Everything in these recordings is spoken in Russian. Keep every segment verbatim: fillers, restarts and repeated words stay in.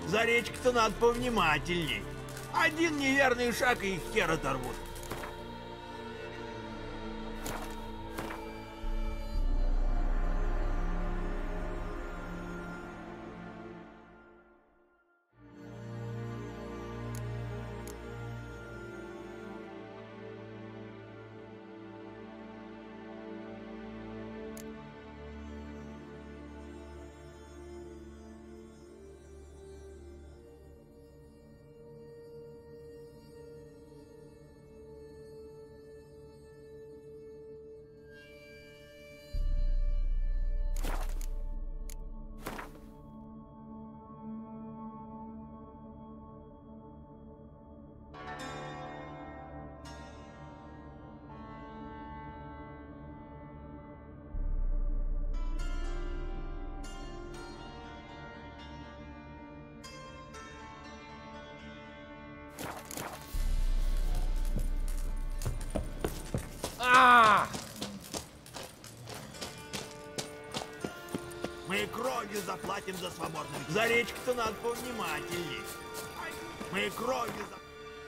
За речкой-то надо повнимательней. Один неверный шаг и их хер оторвут. Мы кровью заплатим за свободу. За речку-то надо повнимательней. Мы кровью за...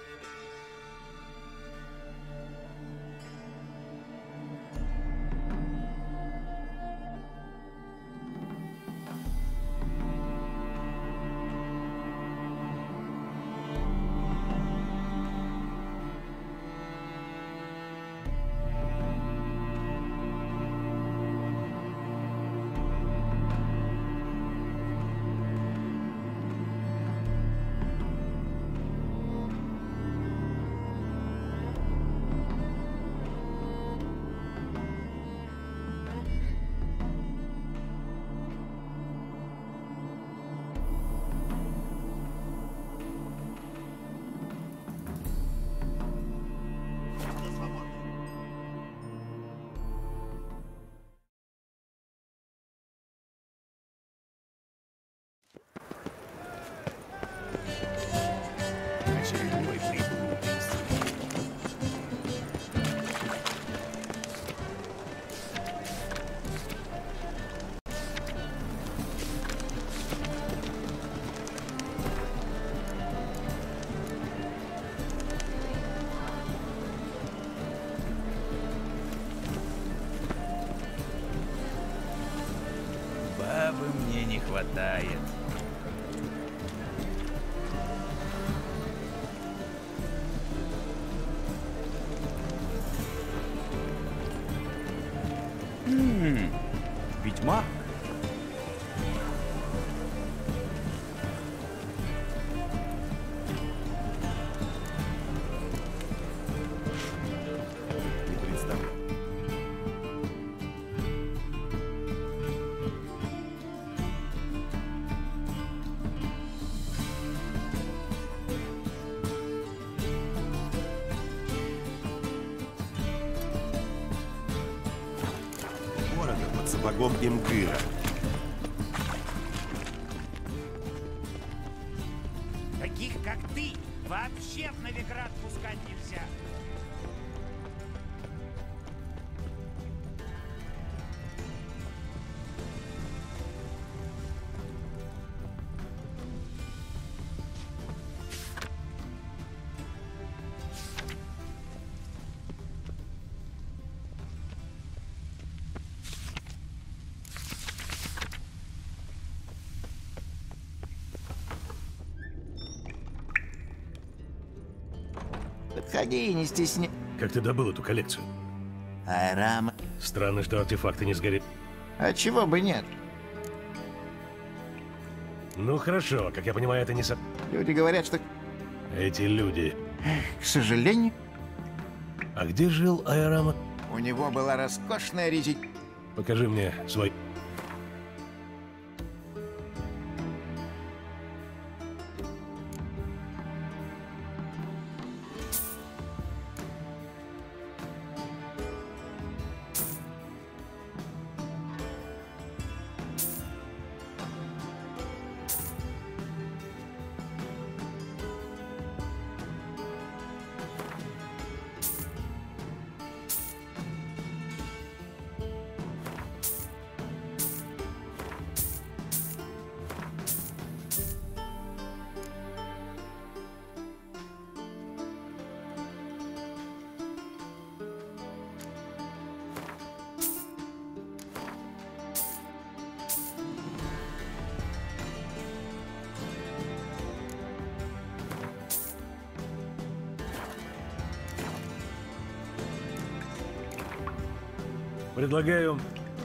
Бабы мне не хватает. Ммм, ведьмак. Не представляю. Города под сапогом Имгыра. Таких, как ты, вообще в Новиград пускать нельзя. Подходи, не стесняйся. Как ты добыл эту коллекцию? Айрам. Странно, что артефакты не сгорели. А чего бы нет? Ну хорошо, как я понимаю, это не со... Люди говорят, что... Эти люди. К сожалению, А где жил Айрама? у него была роскошная резиденция. Покажи мне свой... Предлагаю...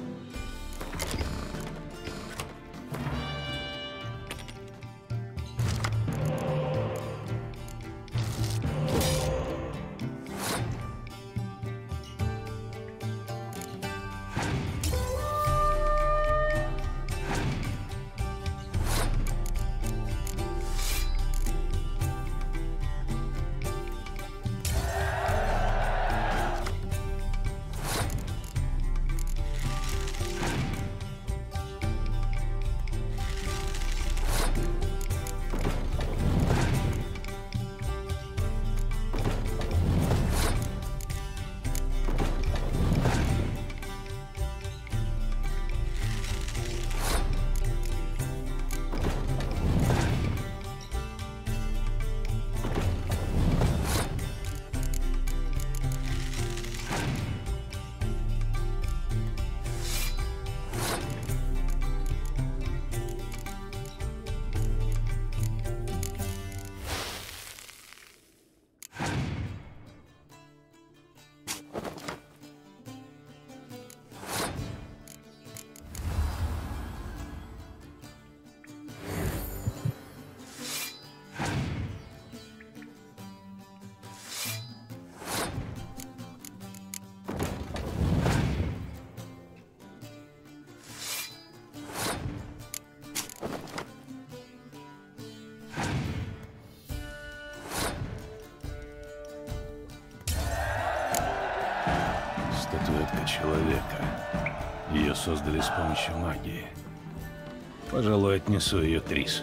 Статуэтка человека. Ее создали с помощью магии. Пожалуй, отнесу ее Трис.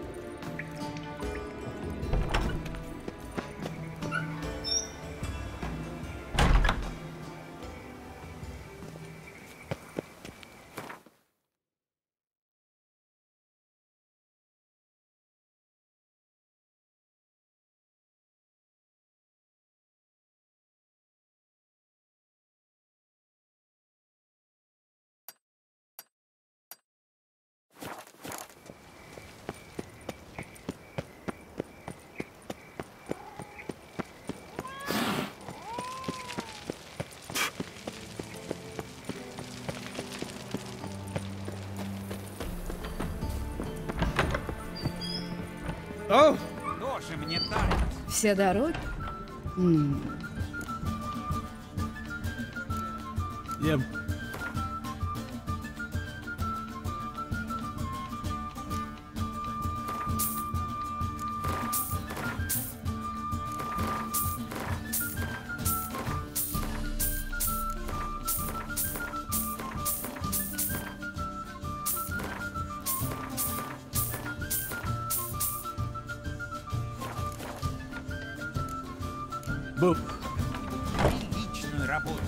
О! Тоже мне так. Все дороги? М. Я... Бу... Личную работу.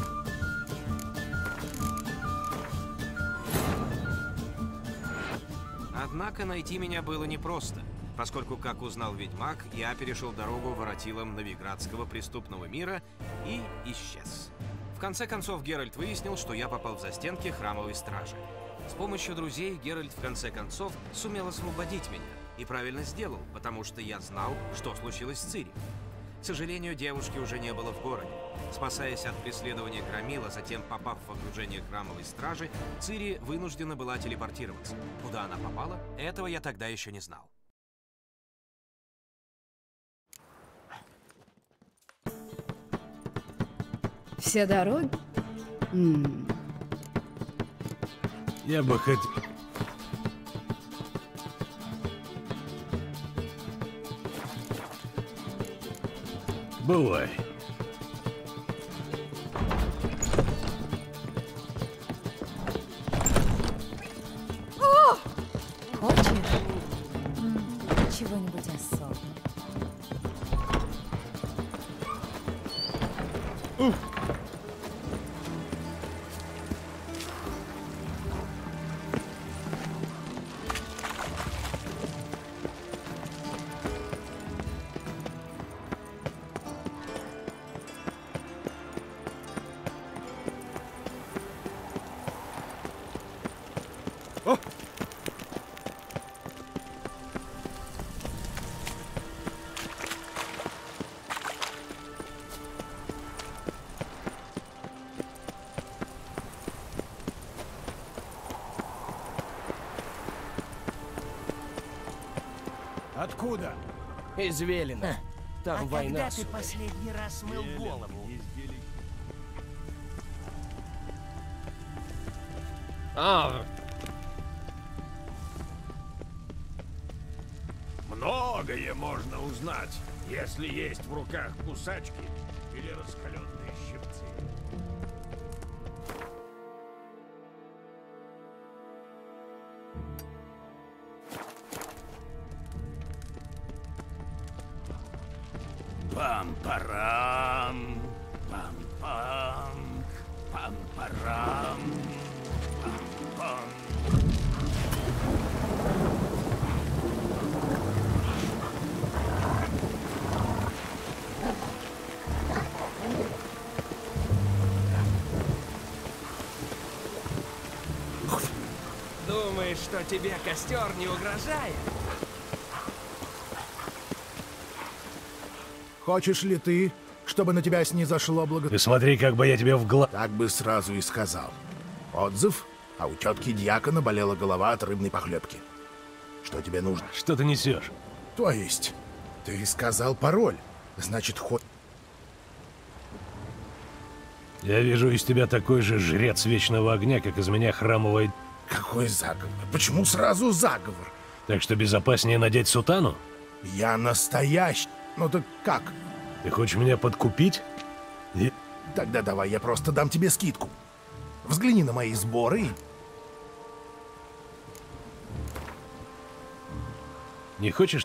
Однако найти меня было непросто, поскольку, как узнал ведьмак, я перешел дорогу воротилам Новиградского преступного мира и исчез. В конце концов, Геральт выяснил, что я попал в застенки храмовой стражи. С помощью друзей Геральт в конце концов сумел освободить меня. И правильно сделал, потому что я знал, что случилось с Цири. К сожалению, девушки уже не было в городе. Спасаясь от преследования Громила, затем попав в окружение храмовой стражи, Цири вынуждена была телепортироваться. Куда она попала, этого я тогда еще не знал. Все дороги? М. Я бы хотел... Бывай. Хочешь? М, Чего-нибудь особенного. Откуда? Из Велина. Там а война, когда ты сударь. последний раз мыл голову? А, Многое можно узнать, если есть в руках кусачки или раскаленные щипцы. Пам-парам, пам-пам, пам-парам, пам-пам. думаешь, что тебе костер не угрожает? Хочешь ли ты, чтобы на тебя снизошло благо... Ты смотри, как бы я тебе в глаз... Так бы сразу и сказал. Отзыв, а у тетки дьякона болела голова от рыбной похлебки. Что тебе нужно? Что ты несешь? То есть, ты сказал пароль. Значит, хоть... Я вижу из тебя такой же жрец вечного огня, как из меня храмовый... Какой заговор? Почему сразу заговор? Так что безопаснее надеть сутану? Я настоящий. Ну так как? Ты хочешь меня подкупить? И... Тогда давай я просто дам тебе скидку. Взгляни на мои сборы. Не хочешь?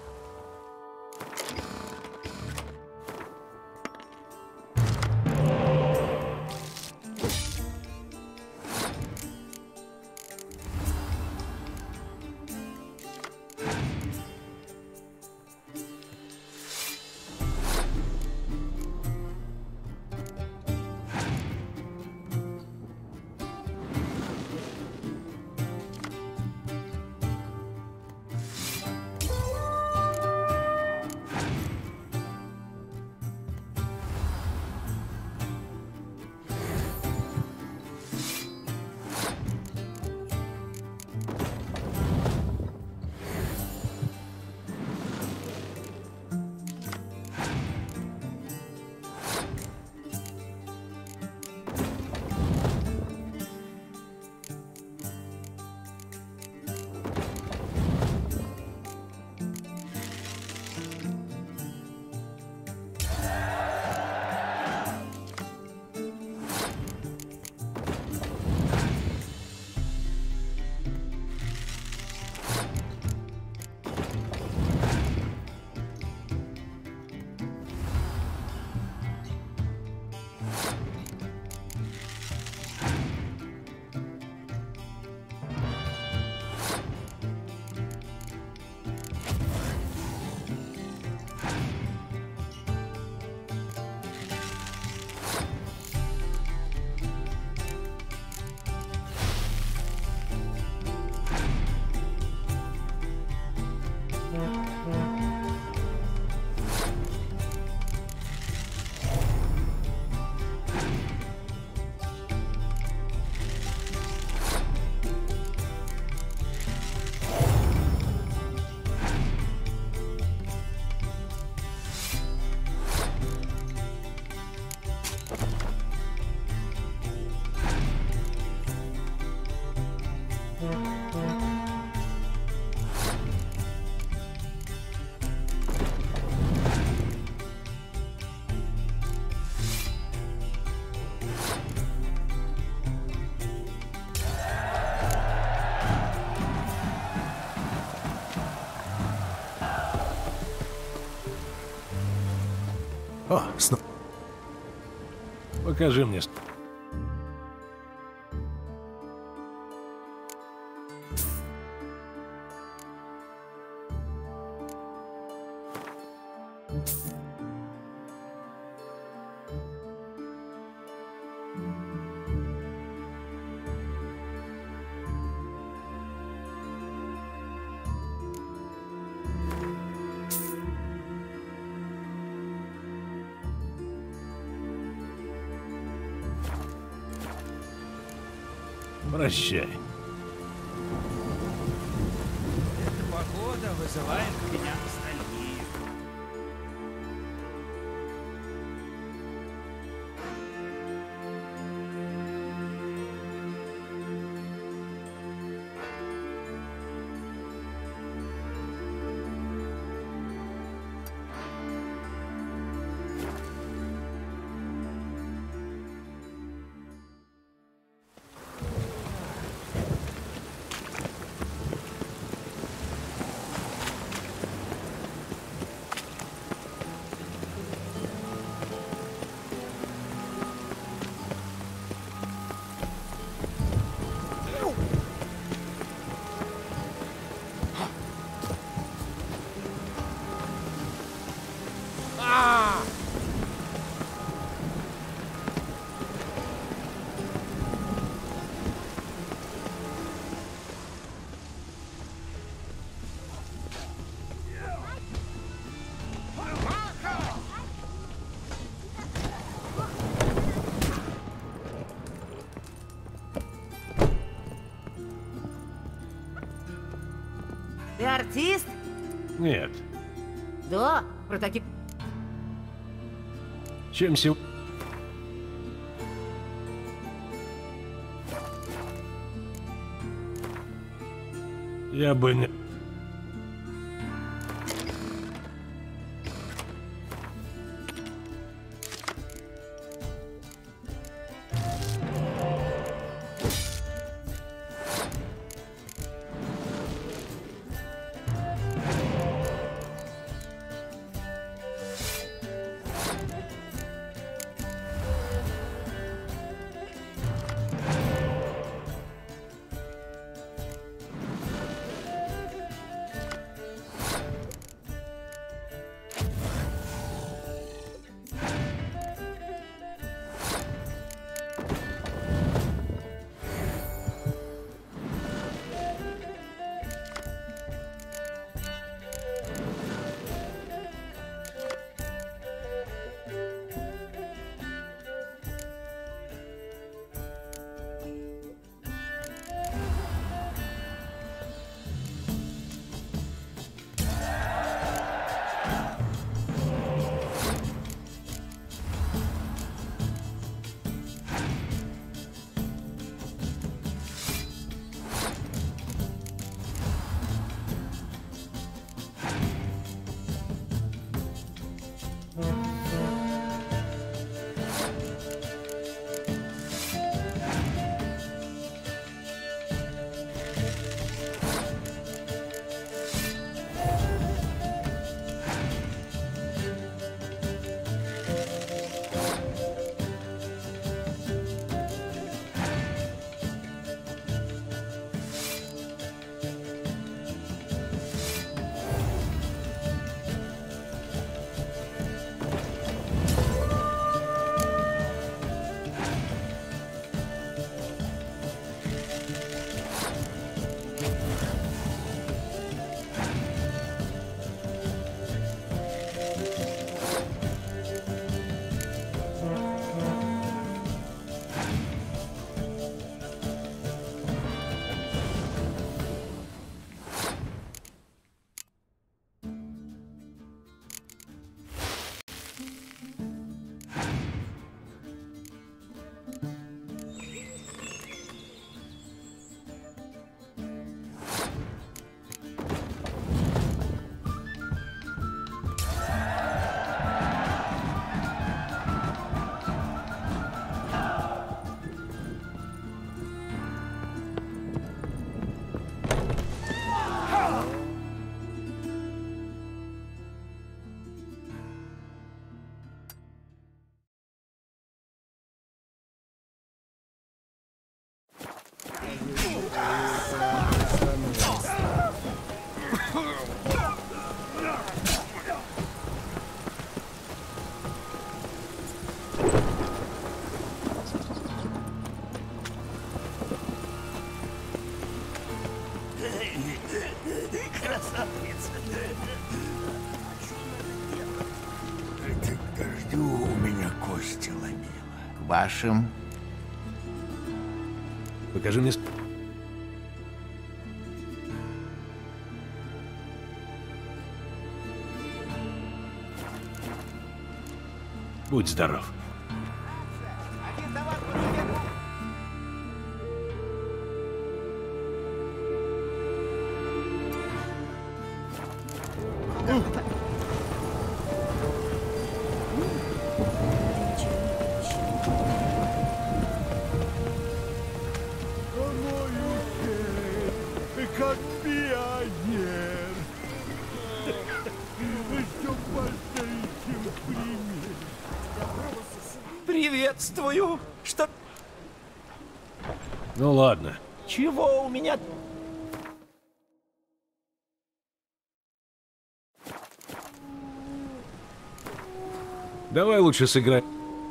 О, снова. Покажи мне. Прощай. Это погода вызывает у меня ностальгию. Ты артист? Нет. Да, про таких... Чем сел... Я бы не... Красавица. Это к дождю у меня кости ломило. К вашим. Покажи мне... Будь здоров. Как пионер. Что постоите пример. Приветствую. Что? Ну ладно. Чего у меня? Давай лучше сыграем.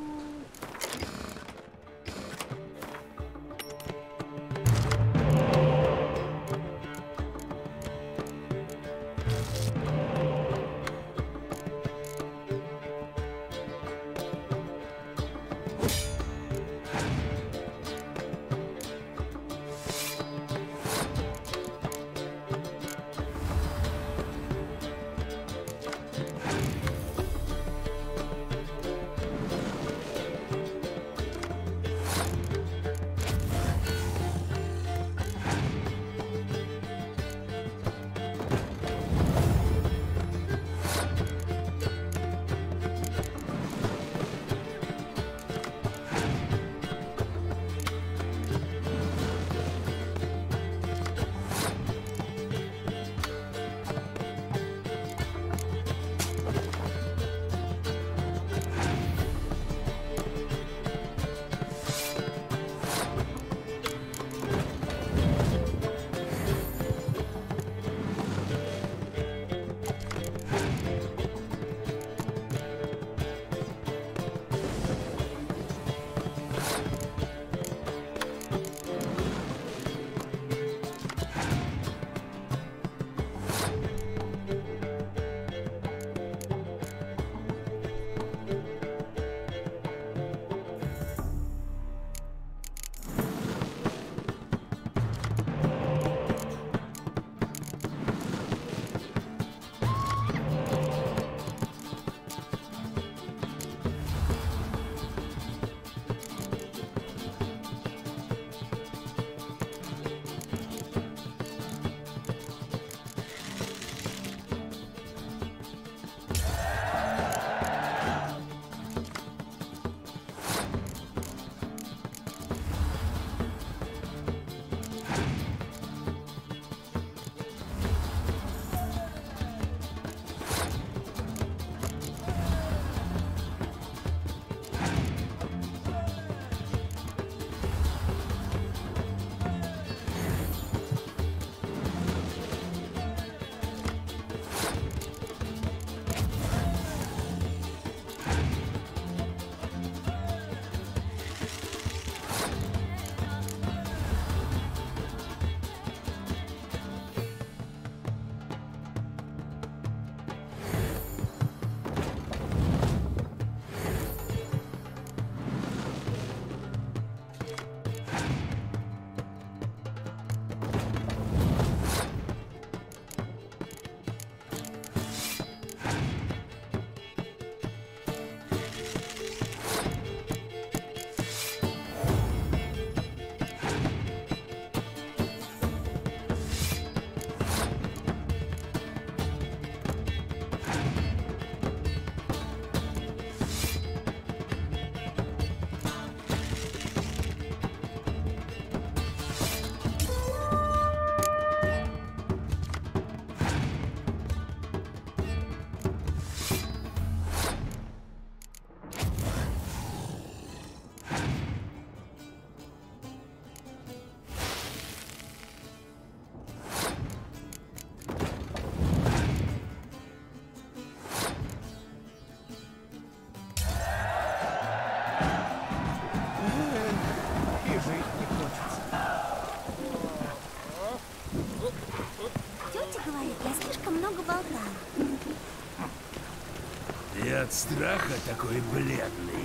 И от страха такой бледный.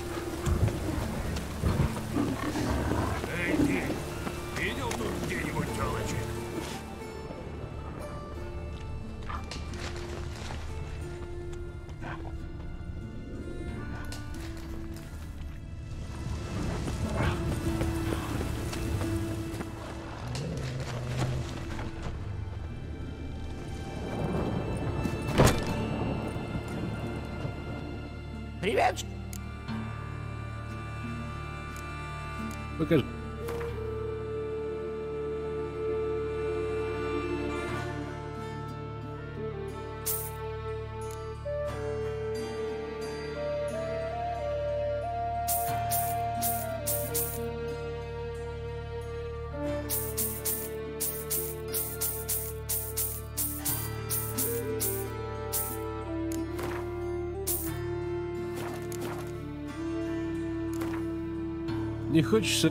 Эй, ты, видел тут где-нибудь телочек? Привет. Покажи. Не хочется...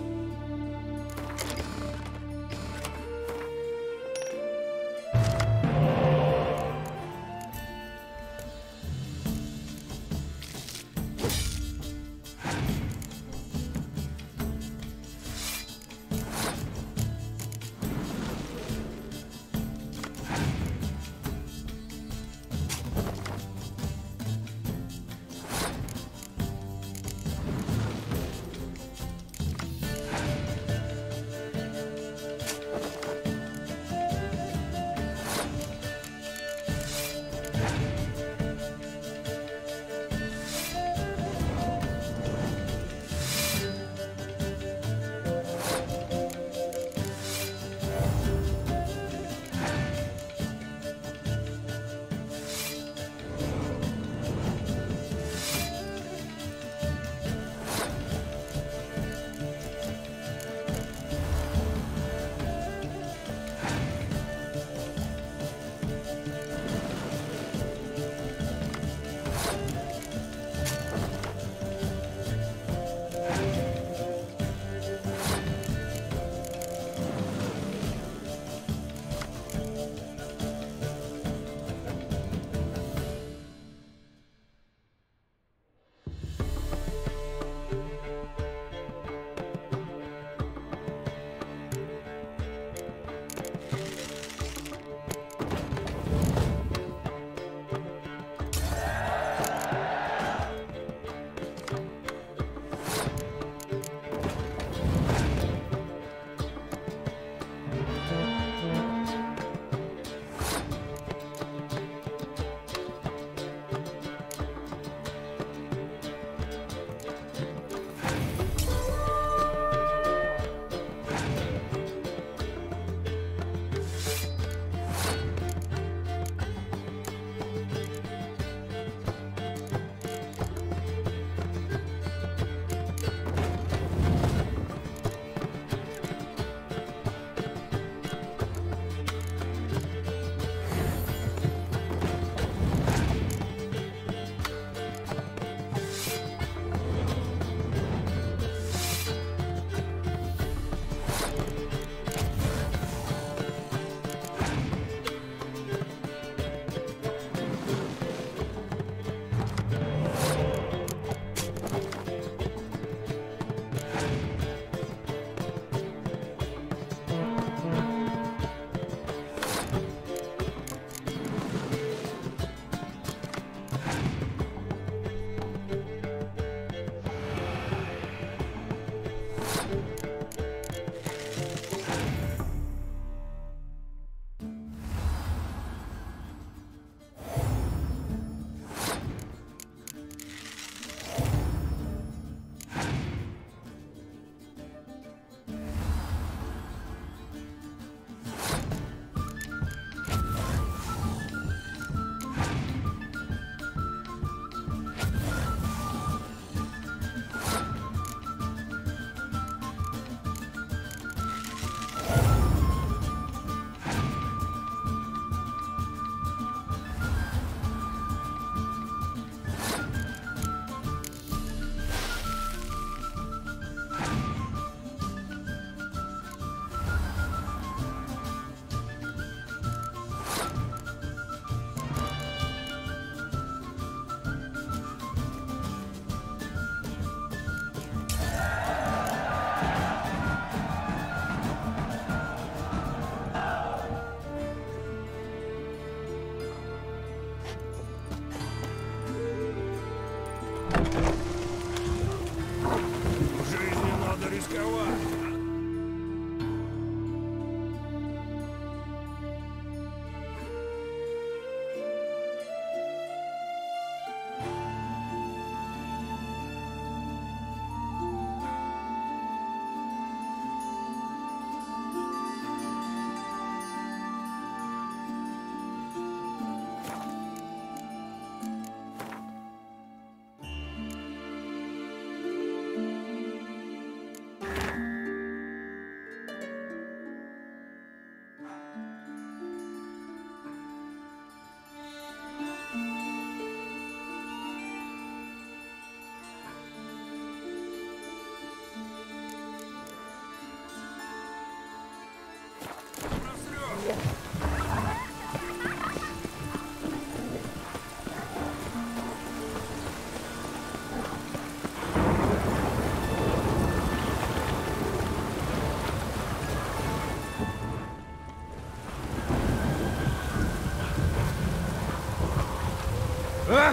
А?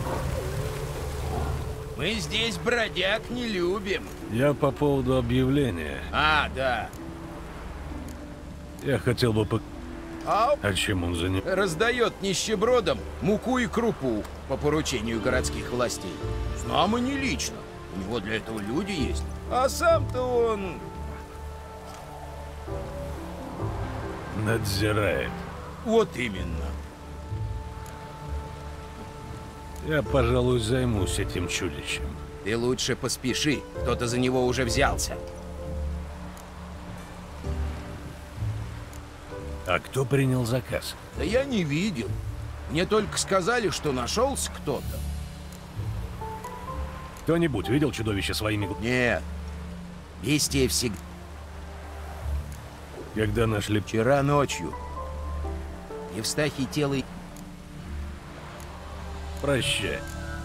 Мы здесь бродяг не любим. Я по поводу объявления. А, да. Я хотел бы по... А А чем он занят? раздает нищебродам муку и крупу по поручению городских властей. Нам и не лично. У него для этого люди есть. А сам-то он... Надзирает. Вот именно. Я, пожалуй, займусь этим чудищем. Ты лучше поспеши. Кто-то за него уже взялся. А кто принял заказ? Да я не видел. Мне только сказали, что нашелся кто-то. Кто-нибудь видел чудовище своими глазами? Нет. Бестия всегда. Когда нашли... Вчера ночью. Евстахий тело... Прощай.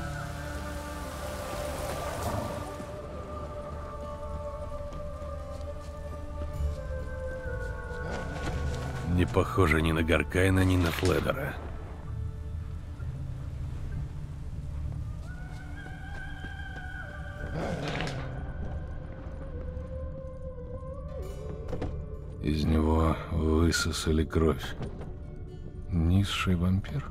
Не похоже ни на Гаркайна, ни на Фледера. Из него высосали кровь. Низший вампир?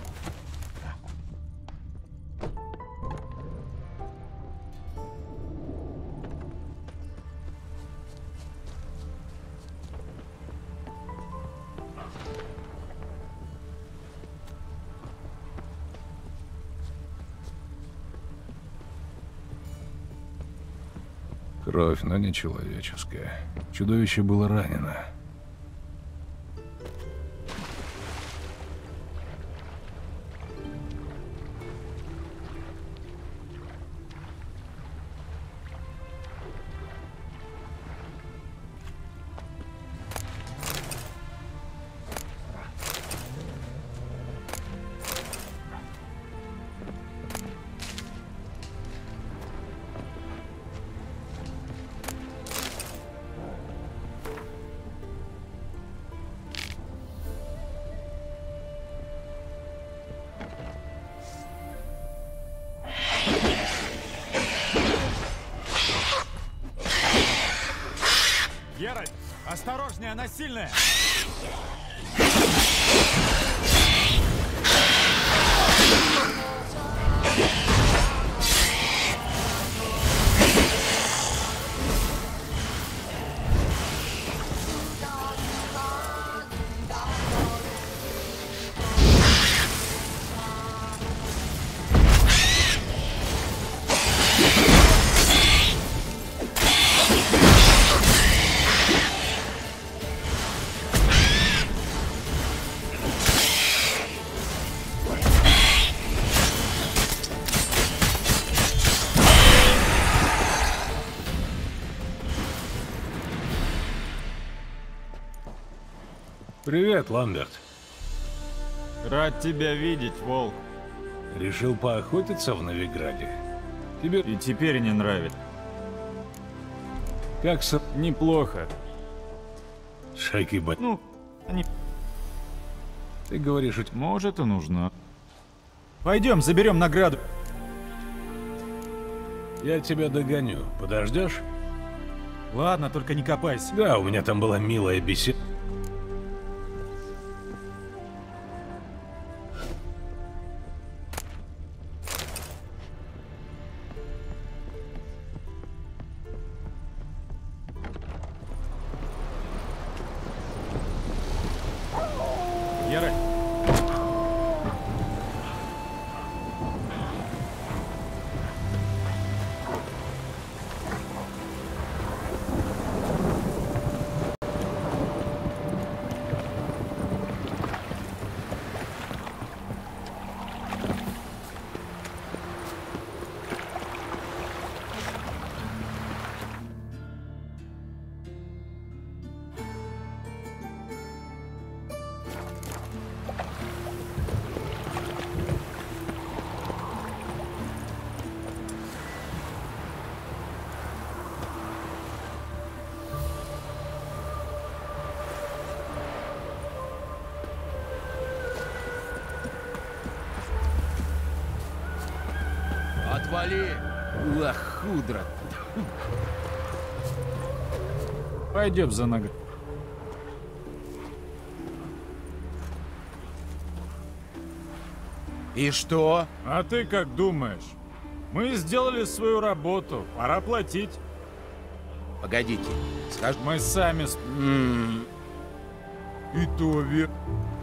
Кровь, но не человеческая. Чудовище было ранено. Геральт, осторожнее, она сильная! Привет, Ламберт. Рад тебя видеть, Волк. Решил поохотиться в Новиграде? Тебе и теперь не нравится. Как со... Неплохо. Шайки б... Ну, они... Ты говоришь, что... Может и нужно. Пойдем, заберем награду. Я тебя догоню. Подождешь? Ладно, только не копайся. Да, у меня там была милая беседа. Геральт. вали! Лохудра! Пойдем за ногой. И что? А ты как думаешь? Мы сделали свою работу, пора платить. Погодите, скажем... Мы сами... Сп... М-м. И то верно.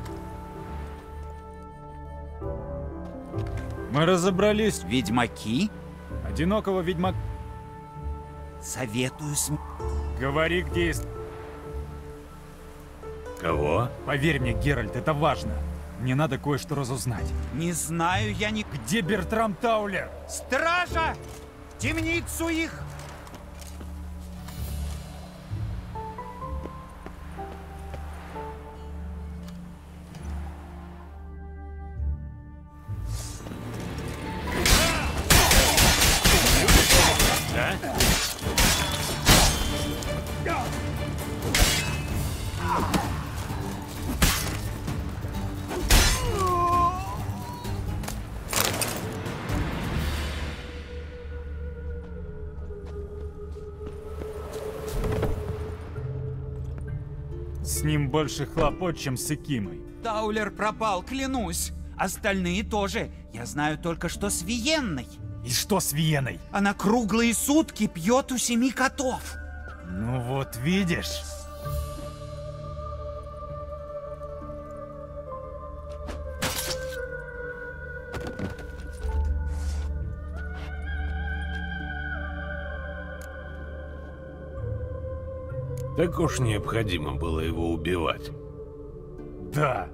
Мы разобрались. Ведьмаки? Одинокого ведьмака. Советую см... Говори, где есть... Кого? Поверь мне, Геральт, это важно. Мне надо кое-что разузнать. Не знаю я ни... Где Бертрам Таулер? Стража! В темницу их! Да? С ним больше хлопот, чем с Экимой. Таулер пропал, клянусь. Остальные тоже. Я знаю только, что с Виенной. И что с Виеной? Она круглые сутки пьет у семи котов. Ну вот видишь. Так уж необходимо было его убивать. Да.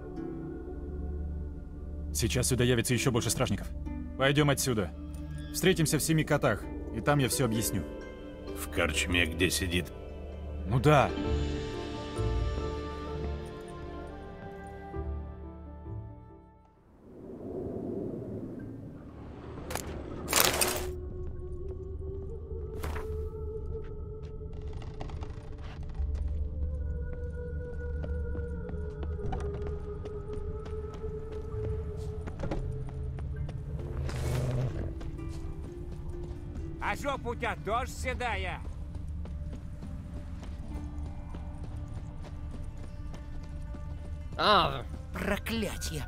Сейчас сюда явится еще больше стражников. Пойдем отсюда. Встретимся в Семи Котах, и там я все объясню. В корчме, где сидит? Ну да. А жопа у тебя тоже седая? А, проклятье!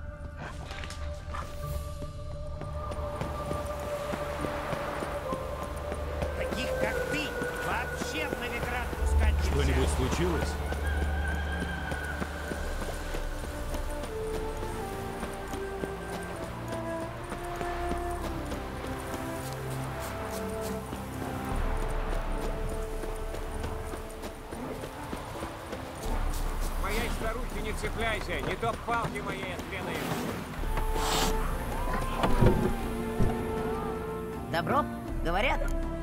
Таких, как ты, вообще в Новиград пускать нельзя. Что-нибудь случилось? Моей старухи не цепляйся, не то палки моей отвены. Добро, говорят.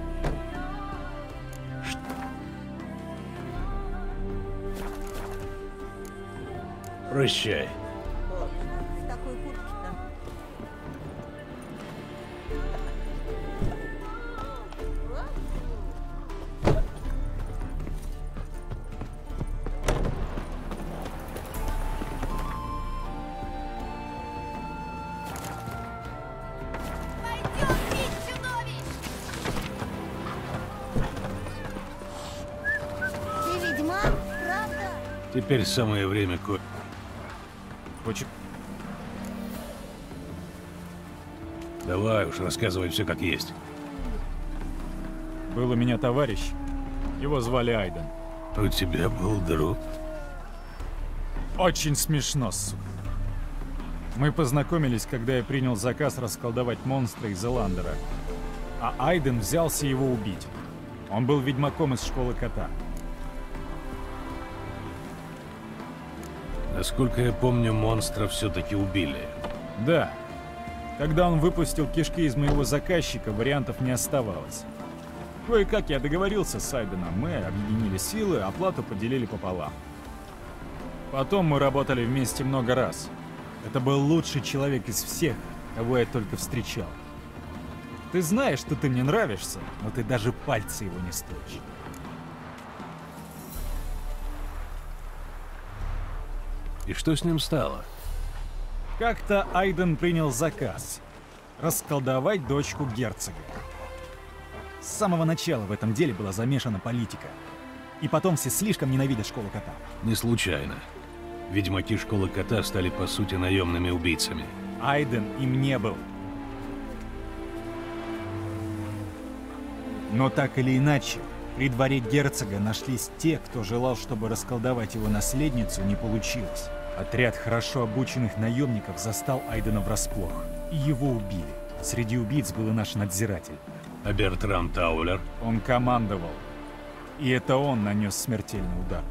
Прощай. В такой куртке-то. Ты ведьмак, правда? Теперь самое время ко... Почему? Давай уж, рассказывай все как есть. Был у меня товарищ. Его звали Айден. У тебя был друг? Очень смешно, сука. Мы познакомились, когда я принял заказ расколдовать монстра из Эландера. А Айден взялся его убить. Он был ведьмаком из школы кота. Насколько я помню, монстра все-таки убили. Да. Когда он выпустил кишки из моего заказчика, вариантов не оставалось. Кое-как я договорился с Айденом. Мы объединили силы, оплату поделили пополам. Потом мы работали вместе много раз. Это был лучший человек из всех, кого я только встречал. Ты знаешь, что ты мне нравишься, но ты даже пальца его не стоишь. И что с ним стало? Как-то Айден принял заказ. расколдовать дочку герцога. С самого начала в этом деле была замешана политика. И потом все слишком ненавидят Школу Кота. Не случайно. Ведьмаки Школы Кота стали, по сути, наемными убийцами. Айден им не был. Но так или иначе, при дворе герцога нашлись те, кто желал, чтобы расколдовать его наследницу не получилось. Отряд хорошо обученных наемников застал Айдена врасплох, и его убили. Среди убийц был и наш надзиратель. А Бертрам Таулер? Он командовал. И это он нанес смертельный удар.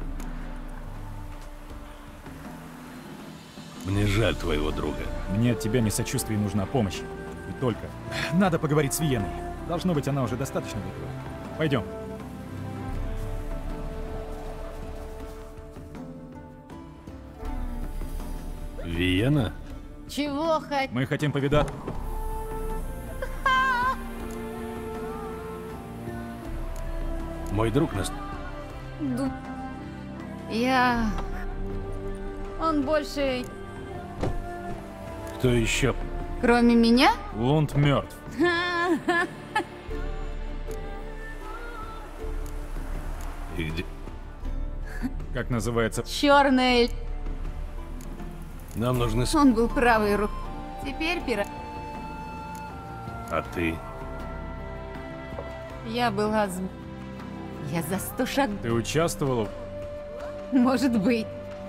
Мне жаль твоего друга. Мне от тебя не сочувствие, нужна помощь. И только. Надо поговорить с Виеной. Должно быть, она уже достаточно выпила. Пойдем. Виена? Чего хоть? Мы хотим повидать. Мой друг нас... Ду... Я... Он больше... Кто еще? Кроме меня? Лунд мертв. И где? Как называется? Черная... Нам нужны... с- Он был правой рукой. Теперь пира... А ты? Я была с... Я за сто шагов... Ты участвовала? Может быть.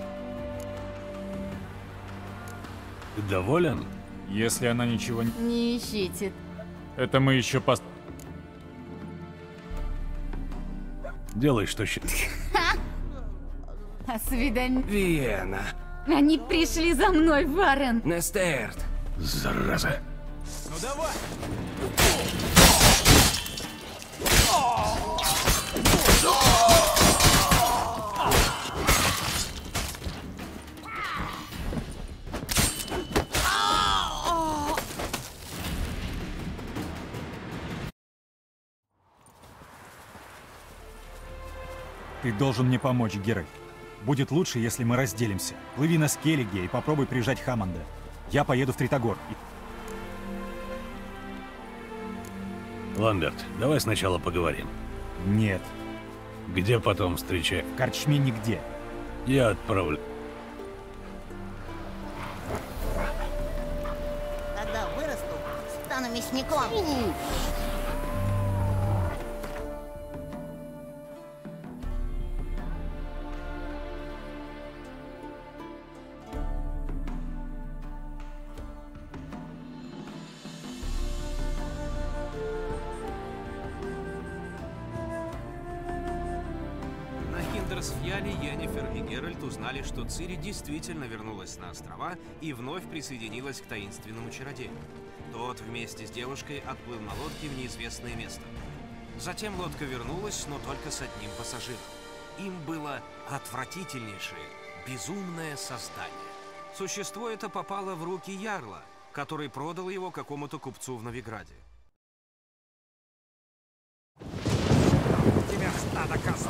Ты доволен? Если она ничего не... Не ищите. Это мы еще пос... Делай, что считаешь. А свидание... Виена. Они пришли за мной, Варен. Нестерт. Зараза. Ну давай. Ты должен мне помочь, Геральт. Будет лучше, если мы разделимся. Плыви на Скеллиге и попробуй прижать Хаммонда. Я поеду в Тритогор. И... Ламберт, давай сначала поговорим. Нет. Где потом встречаем? В корчме нигде. Я отправлю. Когда вырасту, стану мясником. Хиндерсфьяле Йеннифер и Геральт узнали, что Цири действительно вернулась на острова и вновь присоединилась к таинственному чародею. Тот вместе с девушкой отплыл на лодке в неизвестное место. Затем лодка вернулась, но только с одним пассажиром. Им было отвратительнейшее, безумное создание. Существо это попало в руки Ярла, который продал его какому-то купцу в Новиграде. Тебя стадо коз!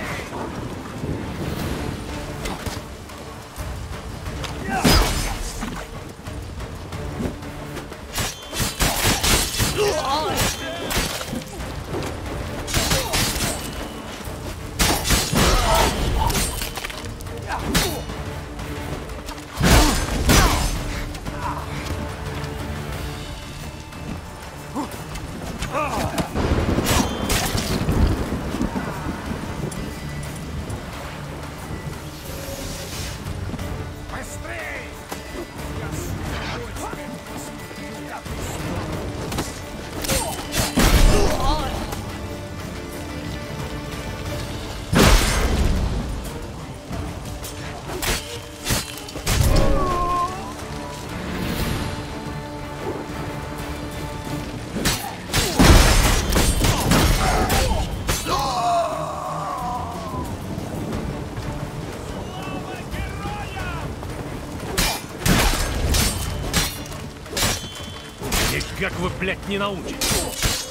Как вы, блядь, не научитесь?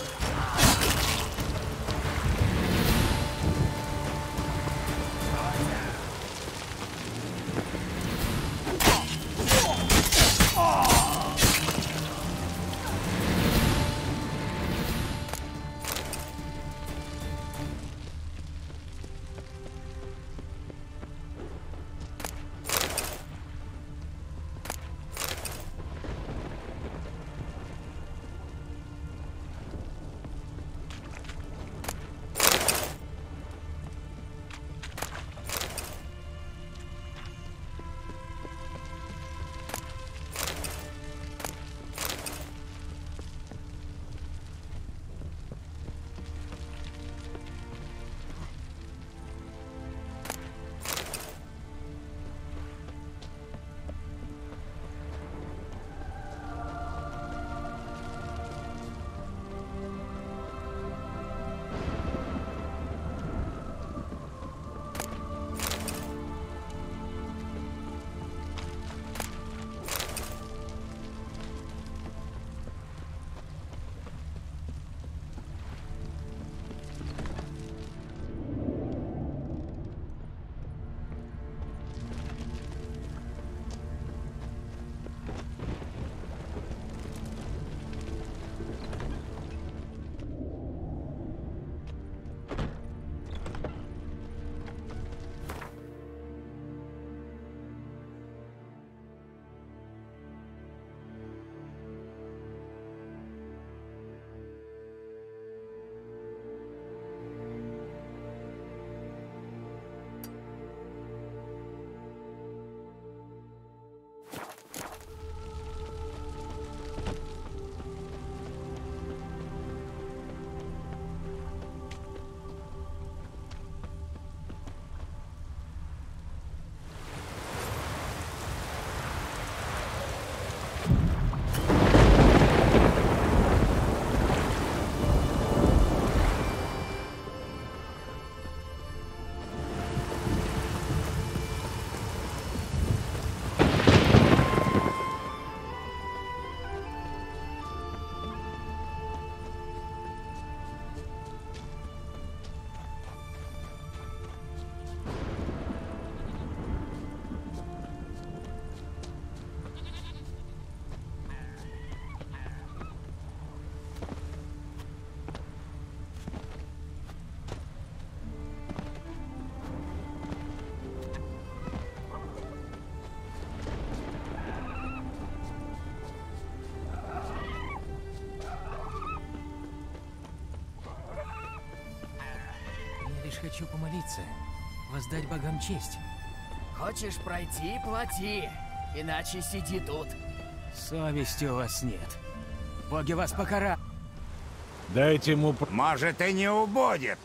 лишь хочу помолиться, воздать богам честь. Хочешь пройти, плати, иначе сиди тут. Совести у вас нет. Боги вас покарают. Дайте ему... Может, и не убудет.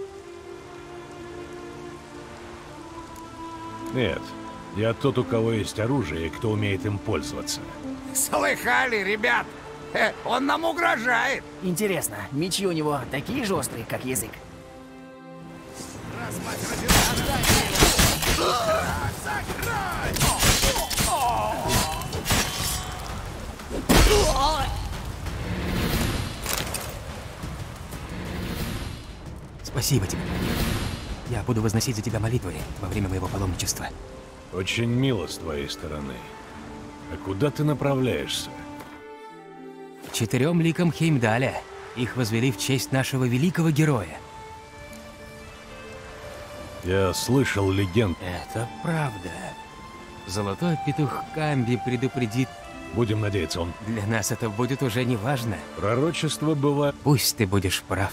Нет, я тот, у кого есть оружие и кто умеет им пользоваться. Слыхали, ребят? Э, он нам угрожает. Интересно, мечи у него такие же острые, как язык? Спасибо тебе. Я буду возносить за тебя молитвы во время моего паломничества. Очень мило с твоей стороны. А куда ты направляешься? Четырем ликам Хеймдаля. Их возвели в честь нашего великого героя. Я слышал легенд. Это правда. Золотой петух Камби предупредит... Будем надеяться, он... Для нас это будет уже не важно. Пророчество бывает... Пусть ты будешь прав.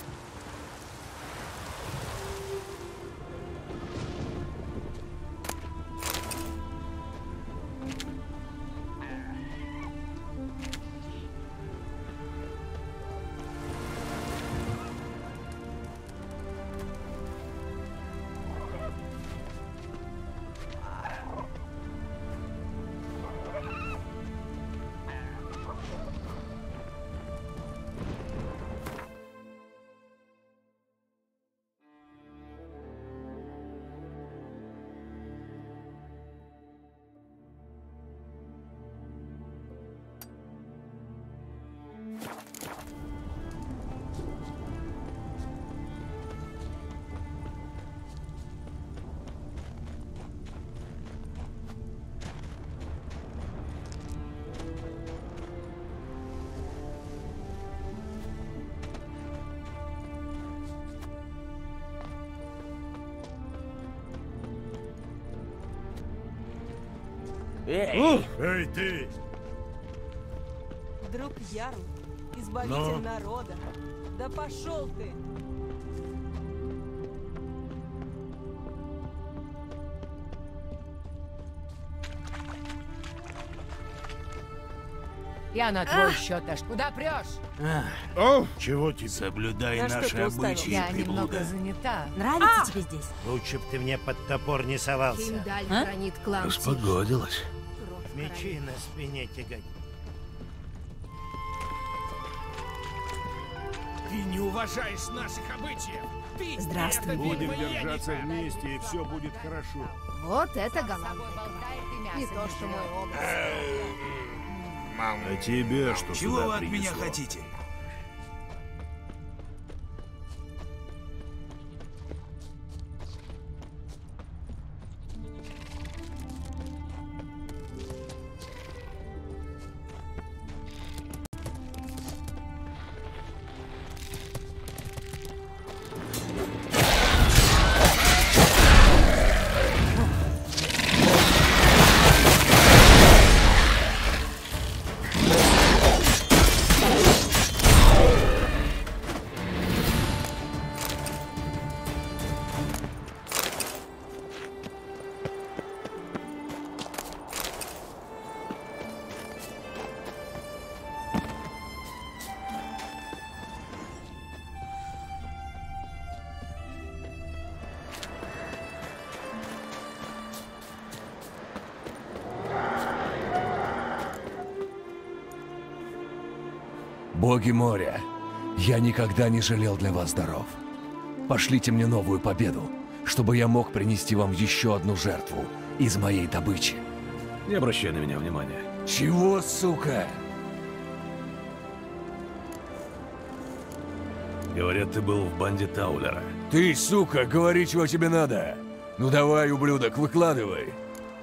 Эй! Эй, ты! Друг Ярл, избавитель Но... народа. Да пошел ты! Я на твой счет аж куда прешь? О, чего тебе? Соблюдай На что наши ты уставился? обычаи, Я приблуда. немного занята. Нравится тебе здесь? Лучше б ты мне под топор не совался. Хеймдаль А? хранит клан Тиш. Распогодилось. Мечи на спине тягать. Ты не уважаешь наших обычаев. Ты Здравствуй. это Будем ведьма держаться Еника. вместе, и все будет хорошо. Вот это голландка. Не то, что мой образ. А тебе что Чего сюда вы от меня принесло? хотите? Боги моря, я никогда не жалел для вас даров. Пошлите мне новую победу, чтобы я мог принести вам еще одну жертву из моей добычи. Не обращай на меня внимания. Чего, сука? Говорят, ты был в банде Таулера. Ты, сука, говори, чего тебе надо. Ну давай, ублюдок, выкладывай.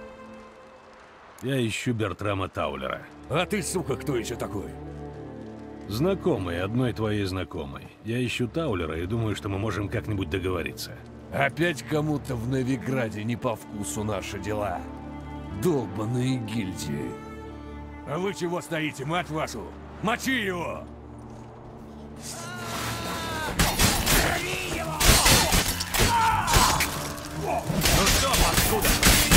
Я ищу Бертрама Таулера. А ты, сука, кто еще такой? Знакомый одной твоей знакомой. Я ищу Таулера и думаю, что мы можем как-нибудь договориться. Опять кому-то в Новиграде не по вкусу наши дела. Долбаные гильдии. А вы чего стоите, мать вашу? Мочи его! Лови его! Ну что, паскуда?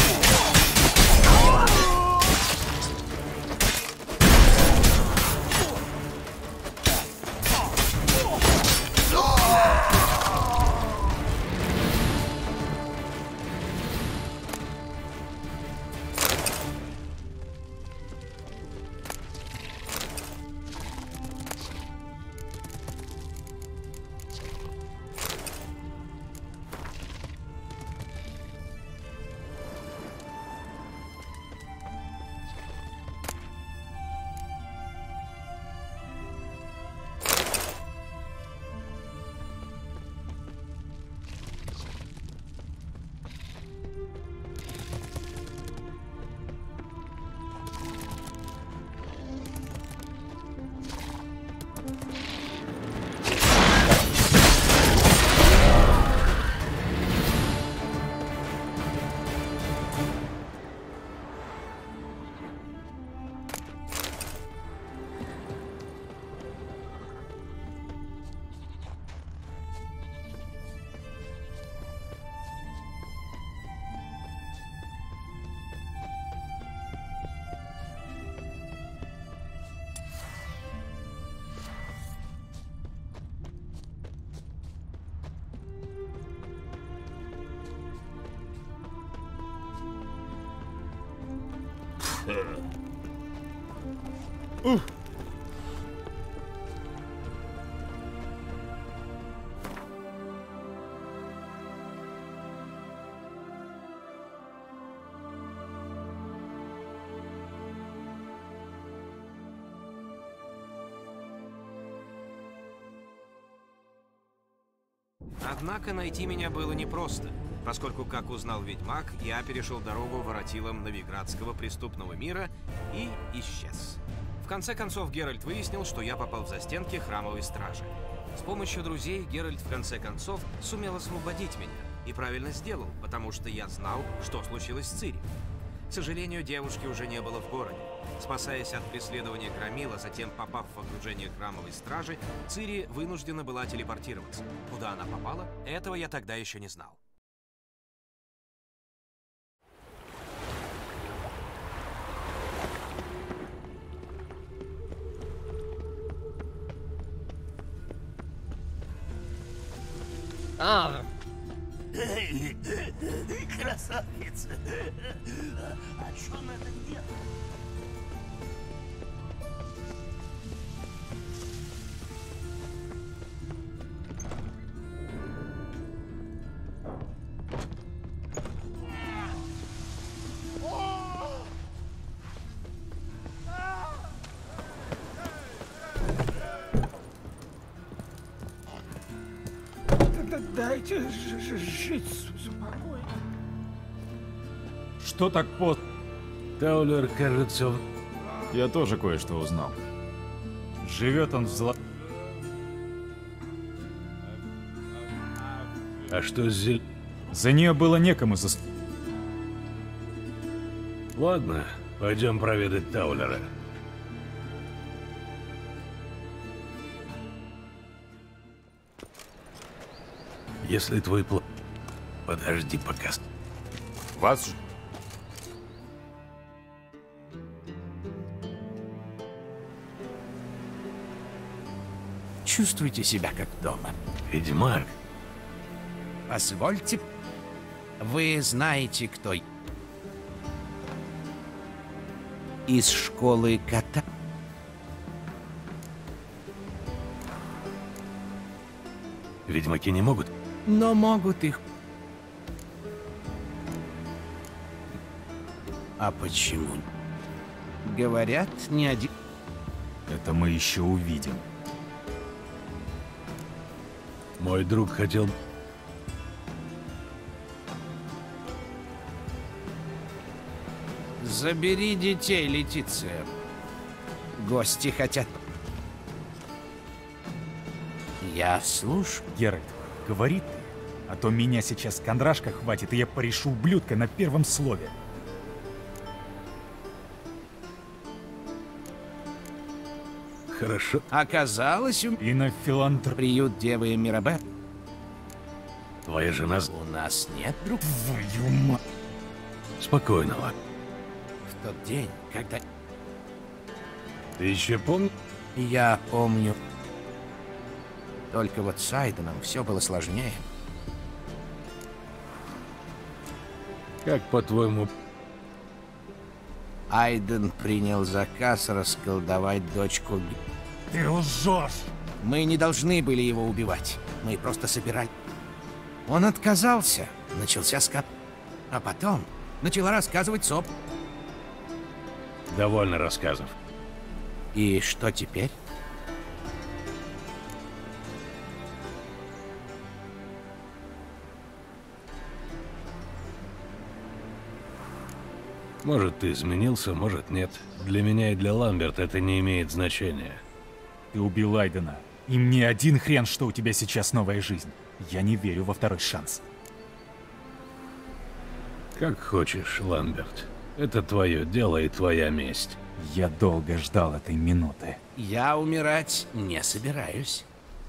Ух. Однако найти меня было непросто, поскольку, как узнал ведьмак, я перешел дорогу воротилам Новиградского преступного мира и исчез. В конце концов, Геральт выяснил, что я попал в застенки храмовой стражи. С помощью друзей Геральт в конце концов сумел освободить меня. И правильно сделал, потому что я знал, что случилось с Цири. К сожалению, девушки уже не было в городе. Спасаясь от преследования Громила, затем попав в окружение храмовой стражи, Цири вынуждена была телепортироваться. Куда она попала, этого я тогда еще не знал. А, Красавица. А что надо делать? дайте жить спокойно. Что так пост? Таулер, кажется... Я тоже кое-что узнал. Живет он в зло... А что с Зель... За нее было некому зас... Ладно, пойдем проведать Таулера. Если твой план... Подожди пока. Вас... Чувствуйте себя как дома. Ведьмак. Позвольте. Вы знаете, кто я. Из школы кота. Ведьмаки не могут. Но могут их. А почему? Говорят, не один. Это мы еще увидим. Мой друг хотел... Забери детей, Летиция. Гости хотят... Я слушаю. Геральт, говори ты, а то меня сейчас кондрашка хватит, и я порешу ублюдка на первом слове. Хорошо. Оказалось, у... И на филантр... Приют Девы Мирабет. Твоя жена... У нас нет друг... Твою мать. Спокойно, ладно. В тот день, когда... Ты еще помнишь? Я помню. Только вот с Айденом все было сложнее. Как по-твоему... Айден принял заказ расколдовать дочку... Ты лжешь! Мы не должны были его убивать. Мы просто собирали... Он отказался. Начался скап... А потом начала рассказывать Соп. Довольно рассказов. И что теперь? Может, ты изменился, может, нет. Для меня и для Ламберта это не имеет значения. Ты убил Айдена. И мне один хрен, что у тебя сейчас новая жизнь. Я не верю во второй шанс. Как хочешь, Ламберт. Это твое дело и твоя месть. Я долго ждал этой минуты. Я умирать не собираюсь.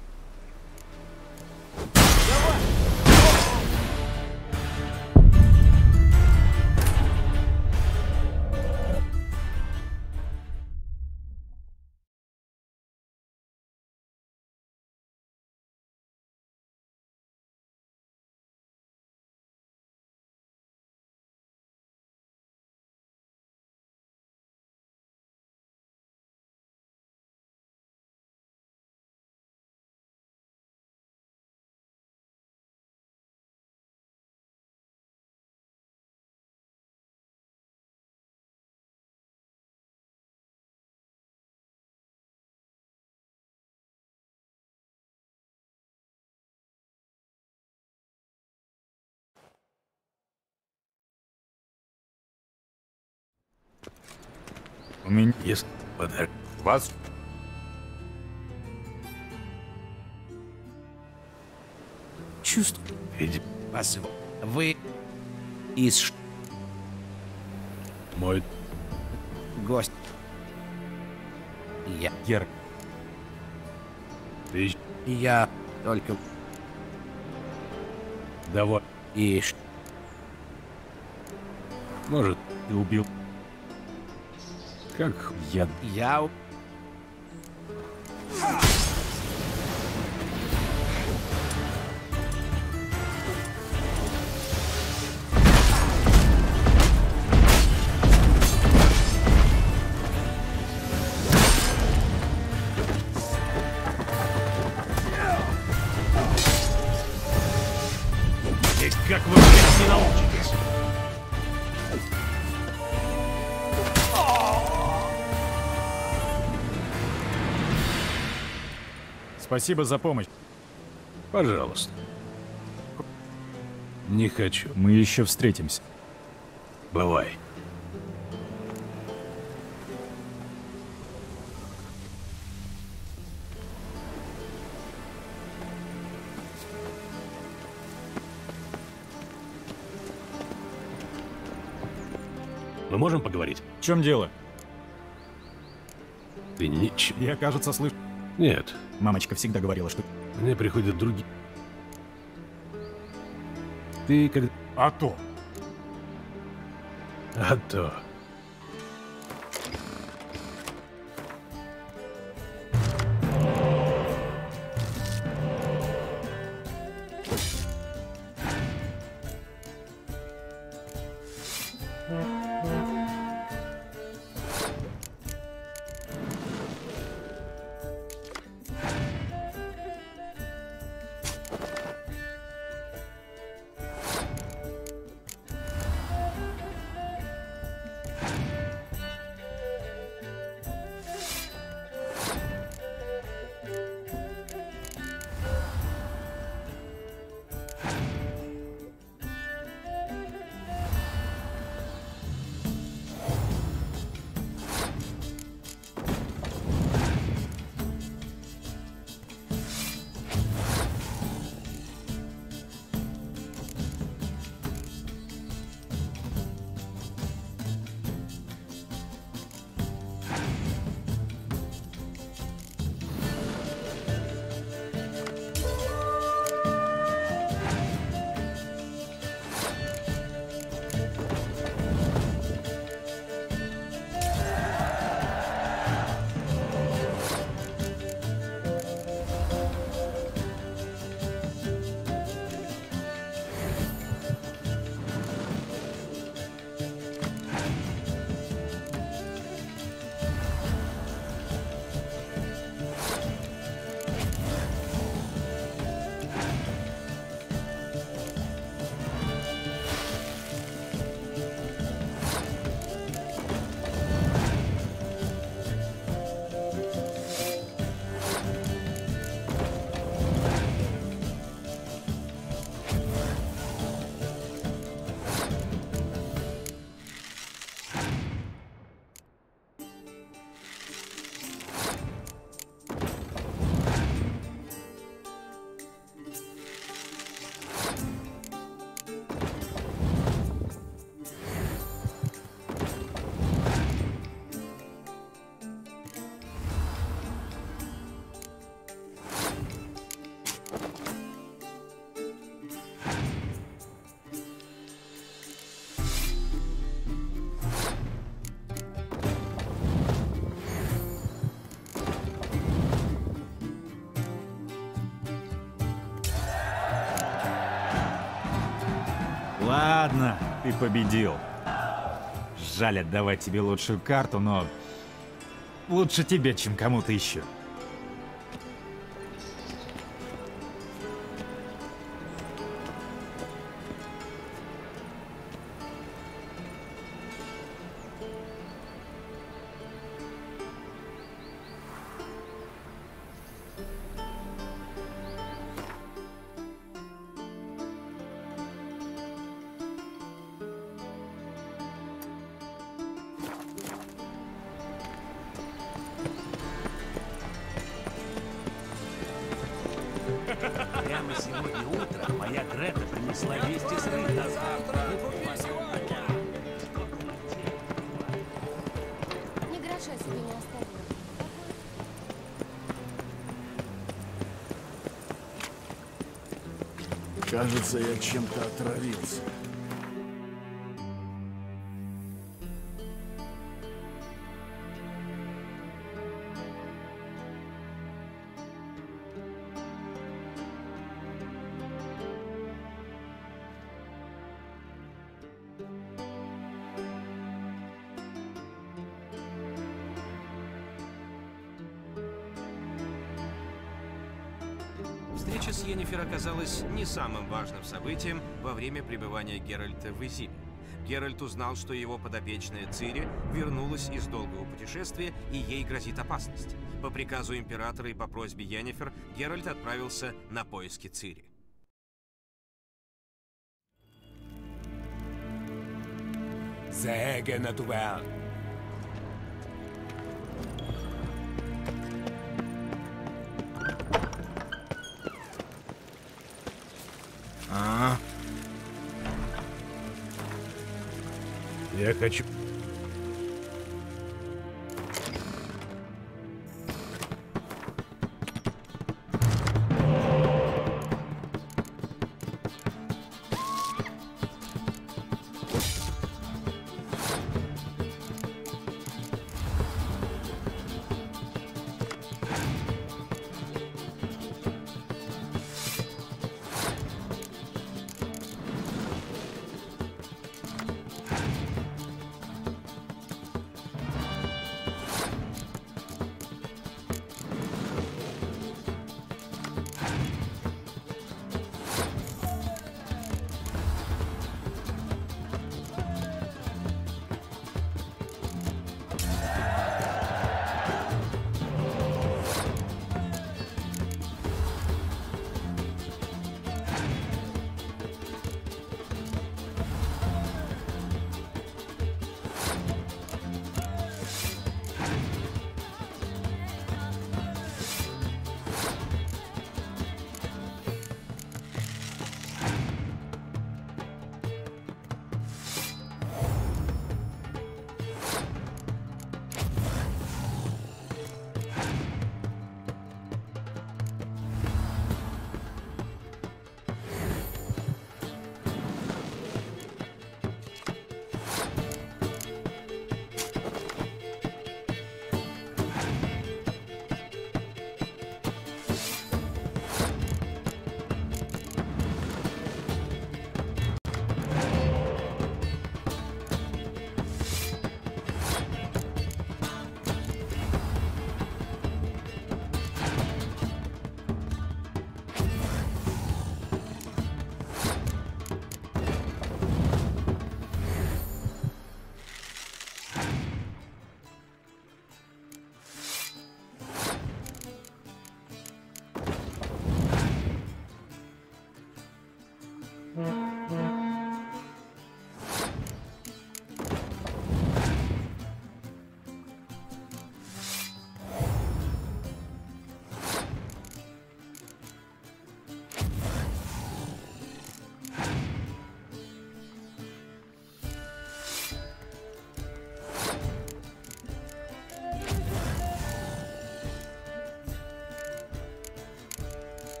У меня есть подарок. Вас... Чувствую. Иди. Вас... Вы... Из... Мой... Гость. Я... Гер... Ты... Я... Только... Давай. И... ш- Может, Ты убил... как... Я... Я... у- И как вы, блядь, не научитесь? Спасибо за помощь. Пожалуйста. Не хочу. Мы еще встретимся. Бывай. Мы можем поговорить? В чем дело? Ты ничего. Я, кажется, слышу... Нет. Мамочка всегда говорила, что... Мне приходят другие. Ты как... А то. А то. Ладно, ты победил. Жаль отдавать тебе лучшую карту, но лучше тебе, чем кому-то еще. Прямо сегодня утром моя Грета принесла вести с рынка. Ни гроша себе не оставила. Кажется, я чем-то отравился. Встреча с Йеннифер оказалась не самым важным событием во время пребывания Геральта в Изиме. Геральт узнал, что его подопечная Цири вернулась из долгого путешествия, и ей грозит опасность. По приказу императора и по просьбе Йеннифер Геральт отправился на поиски Цири. Sehr naturell. А? Я хочу...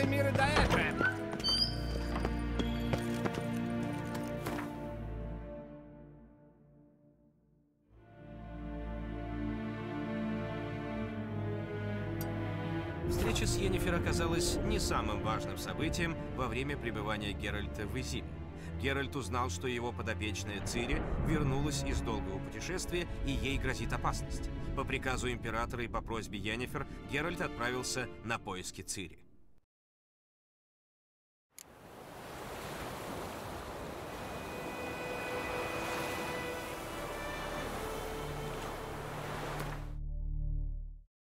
мира до этого. Встреча с Йеннифер оказалась не самым важным событием во время пребывания Геральта в Изиме. Геральт узнал, что его подопечная Цири вернулась из долгого путешествия, и ей грозит опасность. По приказу императора и по просьбе Йеннифер Геральт отправился на поиски Цири.